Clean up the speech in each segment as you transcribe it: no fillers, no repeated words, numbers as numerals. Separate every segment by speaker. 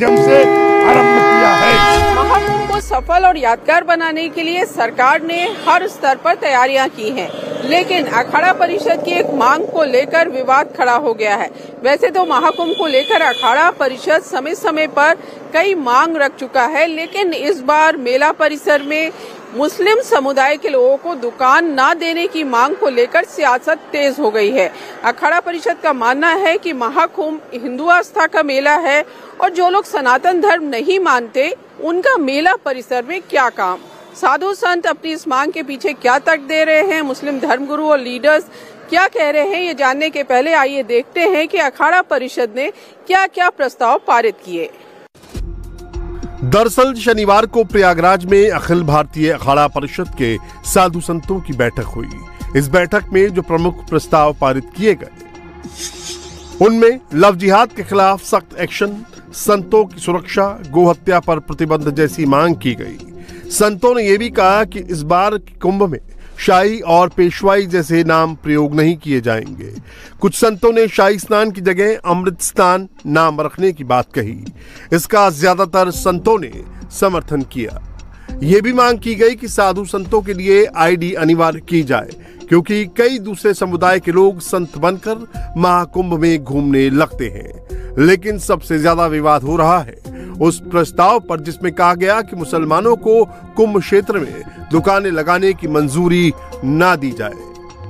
Speaker 1: से आरंभ किया है।
Speaker 2: महाकुंभ को सफल और यादगार बनाने के लिए सरकार ने हर स्तर पर तैयारियां की हैं, लेकिन अखाड़ा परिषद की एक मांग को लेकर विवाद खड़ा हो गया है। वैसे तो महाकुंभ को लेकर अखाड़ा परिषद समय समय पर कई मांग रख चुका है, लेकिन इस बार मेला परिसर में मुस्लिम समुदाय के लोगों को दुकान न देने की मांग को लेकर सियासत तेज हो गई है। अखाड़ा परिषद का मानना है कि महाकुंभ हिंदू आस्था का मेला है और जो लोग सनातन धर्म नहीं मानते उनका मेला परिसर में क्या काम। साधु संत अपनी इस मांग के पीछे क्या तर्क दे रहे हैं, मुस्लिम धर्मगुरु और लीडर्स क्या कह रहे हैं, ये जानने के पहले आइए देखते हैं कि अखाड़ा परिषद ने क्या क्या प्रस्ताव पारित किए।
Speaker 1: दरअसल शनिवार को प्रयागराज में अखिल भारतीय अखाड़ा परिषद के साधु संतों की बैठक हुई। इस बैठक में जो प्रमुख प्रस्ताव पारित किए गए उनमें लव जिहाद के खिलाफ सख्त एक्शन, संतों की सुरक्षा, गोहत्या पर प्रतिबंध जैसी मांग की गई। संतों ने यह भी कहा कि इस बार कुंभ में शाही और पेशवाई जैसे नाम प्रयोग नहीं किए जाएंगे। कुछ संतों ने शाही स्नान की जगह अमृत स्नान नाम रखने की बात कही। इसका ज्यादातर संतों ने समर्थन किया। यह भी मांग की गई कि साधु संतों के लिए आईडी अनिवार्य की जाए, क्योंकि कई दूसरे समुदाय के लोग संत बनकर महाकुंभ में घूमने लगते हैं। लेकिन सबसे ज्यादा विवाद हो रहा है उस प्रस्ताव पर जिसमें कहा गया कि मुसलमानों को कुंभ क्षेत्र में दुकानें लगाने की मंजूरी ना दी जाए।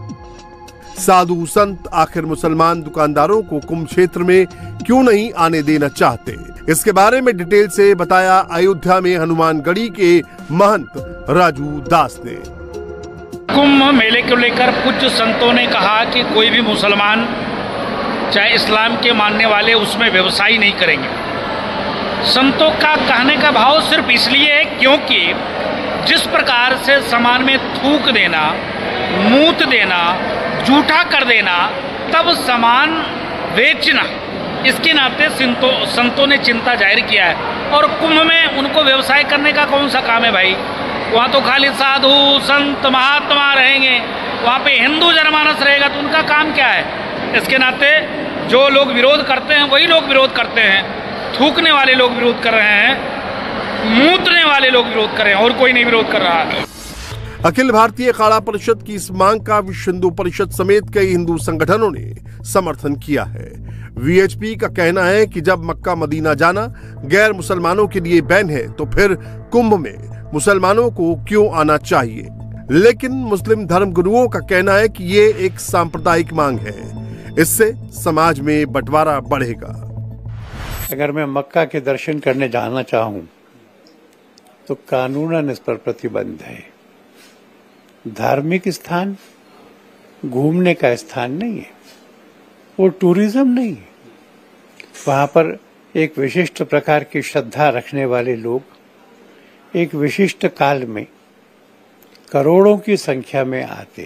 Speaker 1: साधु संत आखिर मुसलमान दुकानदारों को कुंभ क्षेत्र में क्यों नहीं आने देना चाहते, इसके बारे में डिटेल से बताया अयोध्या में हनुमानगढ़ी के महंत राजू दास ने।
Speaker 3: कुंभ मेले को लेकर कुछ संतों ने कहा कि कोई भी मुसलमान चाहे इस्लाम के मानने वाले उसमें व्यवसाय नहीं करेंगे। संतों का कहने का भाव सिर्फ इसलिए है क्योंकि जिस प्रकार से सामान में थूक देना, मूत देना, जूठा कर देना, तब सामान बेचना, इसके नाते संतों ने चिंता जाहिर किया है। और कुंभ में उनको व्यवसाय करने का कौन सा काम है भाई? वहाँ तो खाली साधु संत महात्मा रहेंगे, वहाँ पे हिंदू जनमानस रहेगा, तो उनका काम क्या है? इसके नाते जो लोग विरोध करते हैं वही लोग विरोध करते हैं। थूकने वाले लोग विरोध कर रहे हैं, मूतने वाले लोग विरोध कर रहे हैं, और कोई नहीं विरोध कर रहा है।
Speaker 1: अखिल भारतीय अखाड़ा परिषद की इस मांग का विश्व हिंदू परिषद समेत कई हिंदू संगठनों ने समर्थन किया है। वीएचपी का कहना है कि जब मक्का मदीना जाना गैर मुसलमानों के लिए बैन है, तो फिर कुंभ में मुसलमानों को क्यों आना चाहिए। लेकिन मुस्लिम धर्म गुरुओं का कहना है कि ये एक सांप्रदायिक मांग है, इससे समाज में बंटवारा बढ़ेगा।
Speaker 4: अगर मैं मक्का के दर्शन करने जाना चाहूं तो कानूनन इस पर प्रतिबंध है। धार्मिक स्थान घूमने का स्थान नहीं है, वो टूरिज्म नहीं है। वहां पर एक विशिष्ट प्रकार की श्रद्धा रखने वाले लोग एक विशिष्ट काल में करोड़ों की संख्या में आते,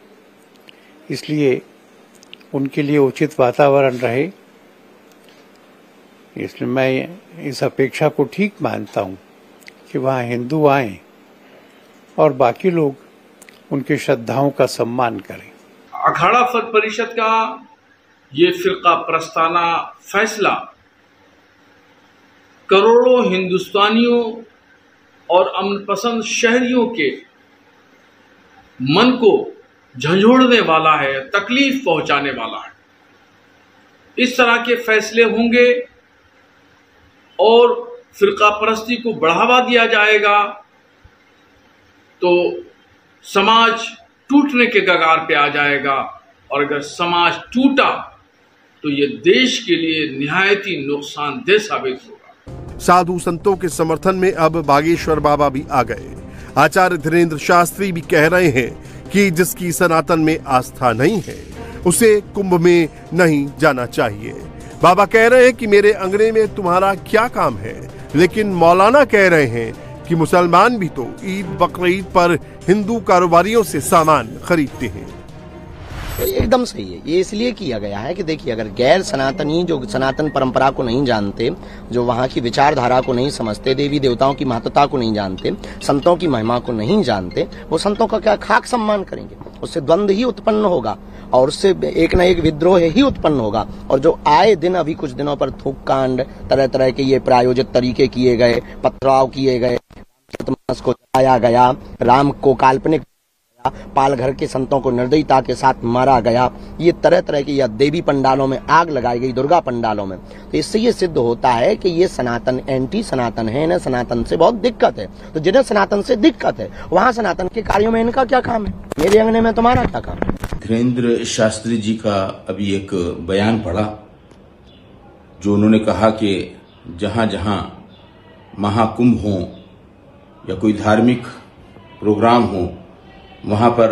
Speaker 4: इसलिए उनके लिए उचित वातावरण रहे। इसलिए मैं इस अपेक्षा को ठीक मानता हूं कि वहां हिंदू आएं और बाकी लोग उनकी श्रद्धाओं का सम्मान करें।
Speaker 5: अखाड़ा परिषद का ये फिरका प्रस्ताना फैसला करोड़ों हिंदुस्तानियों और अमन पसंद शहरियों के मन को झंझोड़ने वाला है, तकलीफ पहुंचाने वाला है। इस तरह के फैसले होंगे और फिरका परस्ती को बढ़ावा दिया जाएगा तो समाज टूटने के कगार पे आ जाएगा, और अगर समाज टूटा तो ये देश के लिए निहायत ही नुकसानदेह साबित होगा।
Speaker 1: साधु संतों के समर्थन में अब बागेश्वर बाबा भी आ गए। आचार्य धीरेन्द्र शास्त्री भी कह रहे हैं कि जिसकी सनातन में आस्था नहीं है उसे कुंभ में नहीं जाना चाहिए। बाबा कह रहे हैं कि मेरे अंगने में तुम्हारा क्या काम है, लेकिन मौलाना कह रहे हैं कि मुसलमान भी तो ईद बकरीद पर हिंदू कारोबारियों से सामान खरीदते हैं।
Speaker 6: एकदम सही है। ये इसलिए किया गया है कि देखिए, अगर गैर सनातनी जो सनातन परंपरा को नहीं जानते, जो वहाँ की विचारधारा को नहीं समझते, देवी देवताओं की महत्ता को नहीं जानते, संतों की महिमा को नहीं जानते, वो संतों का क्या खाक सम्मान करेंगे? उससे द्वंद्व ही उत्पन्न होगा और उससे एक न एक विद्रोह ही उत्पन्न होगा। और जो आए दिन अभी कुछ दिनों पर थूक कांड, तरह तरह के ये प्रायोजित तरीके किए गए, पथराव किए गए, को जलाया गया, राम को काल्पनिक, पालघर के संतों को निर्दयता के साथ मारा गया, ये तरह तरह की, या देवी पंडालों में आग लगाई गई, दुर्गा पंडालों में, तो इससे ये सिद्ध होता है कि ये सनातन एंटी सनातन है, इन्हें सनातन से बहुत दिक्कत है। तो जिन्हें सनातन से दिक्कत है, वहाँ सनातन के कार्यों में इनका क्या काम है? मेरे अंगने में तुम्हारा क्या काम है?
Speaker 7: धीरेन्द्र शास्त्री जी का अभी एक बयान पढ़ा, जो उन्होंने कहा कि जहां जहां महाकुंभ हो या कोई धार्मिक प्रोग्राम हो, वहां पर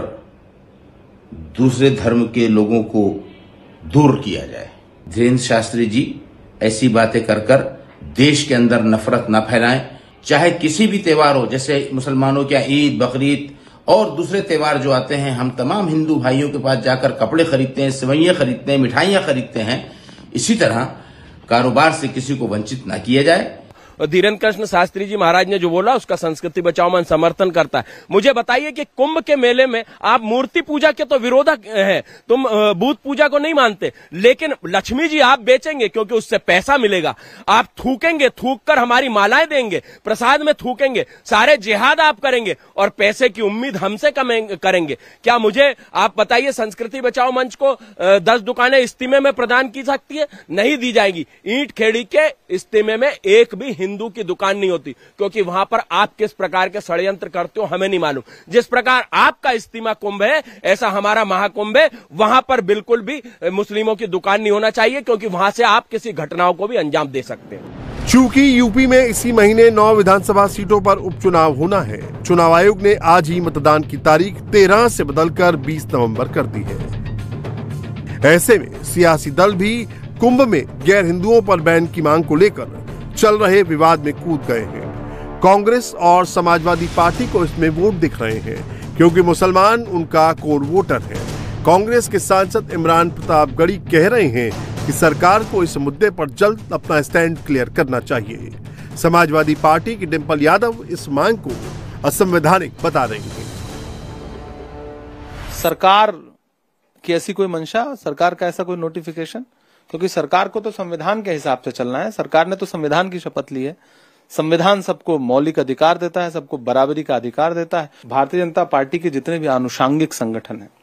Speaker 7: दूसरे धर्म के लोगों को दूर किया जाए। धीरेन्द्र शास्त्री जी ऐसी बातें कर कर देश के अंदर नफरत न फैलाएं। चाहे किसी भी त्योहार हो, जैसे मुसलमानों के ईद, बकरीद और दूसरे त्योहार जो आते हैं, हम तमाम हिंदू भाइयों के पास जाकर कपड़े खरीदते हैं, सेवइयां खरीदते हैं, मिठाइयां खरीदते हैं। इसी तरह कारोबार से किसी को वंचित न किया जाए।
Speaker 8: धीरेन्द्र कृष्ण शास्त्री जी महाराज ने जो बोला, उसका संस्कृति बचाओ मन समर्थन करता है। मुझे बताइए कि कुंभ के मेले में आप मूर्ति पूजा के तो विरोधक हैं, तुम बूत पूजा को नहीं मानते, लेकिन लक्ष्मी जी आप बेचेंगे क्योंकि उससे पैसा मिलेगा। आप थूकेंगे, थूक कर हमारी मालाएं देंगे, प्रसाद में थूकेंगे, सारे जिहाद आप करेंगे और पैसे की उम्मीद हमसे करेंगे। क्या मुझे आप बताइए, संस्कृति बचाओ मंच को 10 दुकानें इस्तीमे में प्रदान की सकती है? नहीं दी जाएगी। ईंट खेड़ी के इस्तीमे में एक भी हिंदू की दुकान नहीं होती, क्योंकि वहां पर आप किस प्रकार के षड्यंत्र करते हो हमें नहीं मालूम। जिस प्रकार आपका इस्तीमा कुंभ है, ऐसा हमारा महाकुंभ है। वहां पर बिल्कुल भी मुस्लिमों की दुकान नहीं होना चाहिए, क्योंकि वहां से आप किसी घटनाओं को भी अंजाम दे सकते हैं।
Speaker 1: चूंकि यूपी में इसी महीने 9 विधानसभा सीटों पर उपचुनाव होना है, चुनाव आयोग ने आज ही मतदान की तारीख 13 से बदलकर 20 नवंबर कर दी है। ऐसे में सियासी दल भी कुंभ में गैर हिंदुओं पर बैन की मांग को लेकर चल रहे विवाद में कूद गए हैं। कांग्रेस और समाजवादी पार्टी को इसमें वोट दिख रहे हैं, क्योंकि मुसलमान उनका कोर वोटर है। कांग्रेस के सांसद इमरान प्रतापगढ़ी कह रहे हैं कि सरकार को इस मुद्दे पर जल्द अपना स्टैंड क्लियर करना चाहिए। समाजवादी पार्टी की डिंपल यादव इस मांग को असंवैधानिक बता रही हैं।
Speaker 9: सरकार की ऐसी कोई मंशा, सरकार का ऐसा कोई नोटिफिकेशन, क्योंकि सरकार को तो संविधान के हिसाब से चलना है। सरकार ने तो संविधान की शपथ ली है। संविधान सबको मौलिक अधिकार देता है, सबको बराबरी का अधिकार देता है। भारतीय जनता पार्टी के जितने भी आनुषांगिक संगठन हैं,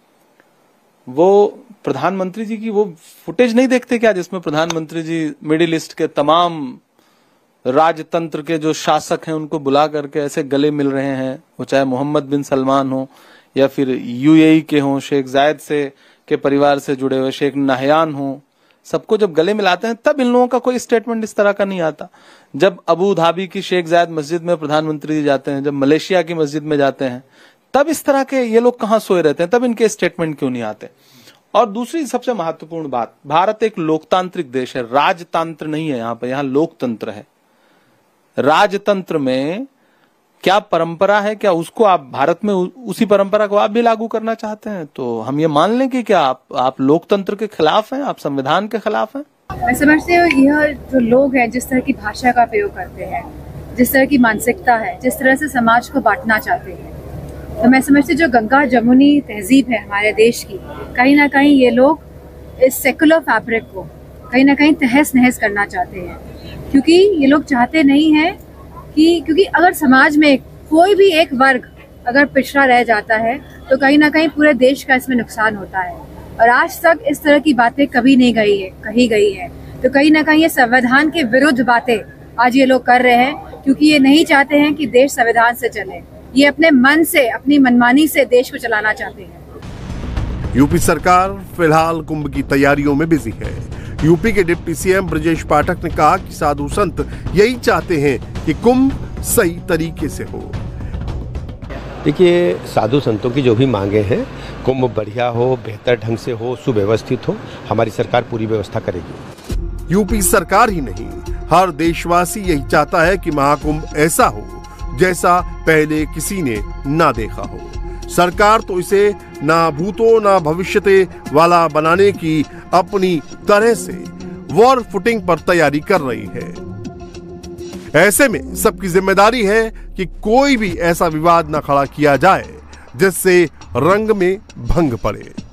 Speaker 9: वो प्रधानमंत्री जी की वो फुटेज नहीं देखते क्या, जिसमें प्रधानमंत्री जी मिडिल ईस्ट के तमाम राजतंत्र के जो शासक हैं उनको बुला करके ऐसे गले मिल रहे हैं, वो चाहे मोहम्मद बिन सलमान हो या फिर यूएई के हों, शेख जायद से के परिवार से जुड़े हुए शेख नाहयान हो, सबको जब गले मिलाते हैं तब इन लोगों का कोई स्टेटमेंट इस तरह का नहीं आता। जब अबू धाबी की शेख जायद मस्जिद में प्रधानमंत्री जी जाते हैं, जब मलेशिया की मस्जिद में जाते हैं, तब इस तरह के ये लोग कहाँ सोए रहते हैं, तब इनके स्टेटमेंट क्यों नहीं आते। और दूसरी सबसे महत्वपूर्ण बात, भारत एक लोकतांत्रिक देश है, राजतंत्र नहीं है यहाँ पर, यहाँ लोकतंत्र है। राजतंत्र में क्या परंपरा है, क्या उसको आप भारत में उसी परंपरा को आप भी लागू करना चाहते हैं? तो हम ये मान लें कि क्या आप लोकतंत्र के खिलाफ हैं, आप संविधान के खिलाफ हैं?
Speaker 10: मैं समझती हूँ यह जो लोग हैं, जिस तरह की भाषा का प्रयोग करते हैं, जिस तरह की मानसिकता है, जिस तरह से समाज को बांटना चाहते हैं, तो मैं समझती हूँ जो गंगा जमुनी तहजीब है हमारे देश की, कहीं ना कहीं ये लोग इस सेकुलर फैब्रिक को कहीं ना कहीं तहस नहस करना चाहते हैं। क्योंकि ये लोग चाहते नहीं हैं क्योंकि अगर समाज में कोई भी एक वर्ग अगर पिछड़ा रह जाता है तो कहीं ना कहीं पूरे देश का इसमें नुकसान होता है। और आज तक इस तरह की बातें कभी नहीं कही गई है। तो कहीं ना कहीं ये संविधान के विरुद्ध बातें आज ये लोग कर रहे हैं, क्योंकि ये नहीं चाहते हैं कि देश संविधान से चले। ये अपने मन से, अपनी मनमानी से देश को चलाना चाहते हैं।
Speaker 1: यूपी सरकार फिलहाल कुंभ की तैयारियों में बिजी है। यूपी के डिप्टी सीएम ब्रजेश पाठक ने कहा कि साधु संत यही चाहते हैं कि कुंभ सही तरीके से हो।
Speaker 11: देखिए, साधु संतों की जो भी मांगे हैं, कुंभ बढ़िया हो, बेहतर ढंग से हो, सुव्यवस्थित हो, हमारी सरकार पूरी व्यवस्था करेगी।
Speaker 1: यूपी सरकार ही नहीं, हर देशवासी यही चाहता है कि महाकुंभ ऐसा हो जैसा पहले किसी ने ना देखा हो। सरकार तो इसे ना भूतो ना भविष्यते वाला बनाने की अपनी तरह से वॉर फुटिंग पर तैयारी कर रही है। ऐसे में सबकी जिम्मेदारी है कि कोई भी ऐसा विवाद न खड़ा किया जाए जिससे रंग में भंग पड़े।